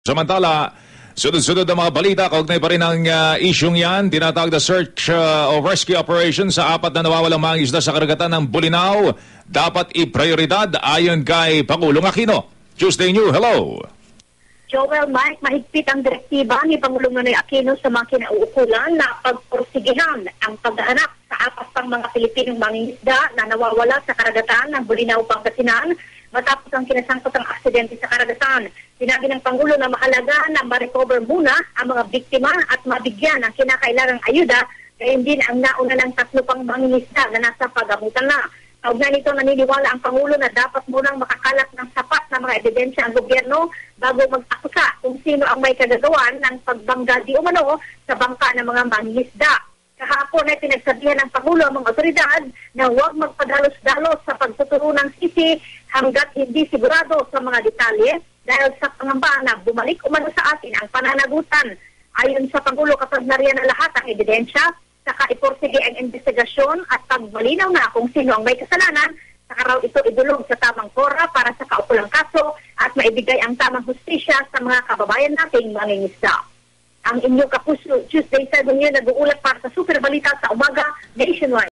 Samantala, sunod-sunod na mga balita, kaugnay pa rin ang isyong yan, tinatawag na search or rescue operation sa apat na nawawalang mga isda sa karagatan ng Bolinao, dapat i-prioridad ayon kay Pangulong Aquino. Tuesday New, hello! Joel, Mike, mahigpit ang direktiba ni Pangulong Nonoy Aquino sa mga kinauukulan na pagporsigihan ang paghahanap sa apat pang mga Pilipinong mangingisda na nawawala sa karagatan ng Bolinao, Pangasinan matapos ang kinasangkot ang aksidente sa karagatan. Sinabi ng Pangulo na mahalaga na ma-recover muna ang mga biktima at mabigyan ng kinakailangang ayuda, kaya din ang nauna ng 3 pang mangingisda na nasa pagamutan na. Kaugnay nito, naniniwala ang Pangulo na dapat munang makakalat ng sapat na mga ebidensya ang gobyerno bago mag-akusa kung sino ang may kagagawan ng pagbangga di umano sa bangka ng mga mangingisda. Kahapon ay pinagsabihan ng Pangulo ang mga otoridad na huwag magpadalos-dalos sa pagtuturo ng sisi hanggat hindi sigurado sa mga detalye dahil sa pangamba na bumalik umano sa atin ang pananagutan. Ayon sa Pangulo, kapag nariyan na lahat ang ebidensya, saka iporsige ang investigasyon at pagmalinaw na kung sino ang may kasalanan, saka raw ito idulog sa tamang fora para sa kaukulang kaso at maibigay ang tamang hustisya sa mga kababayan nating mangingisda. Ang inyong Kapuso, Tuesday 7 yun, nag-uulat para sa Super Balita sa umaga nationwide.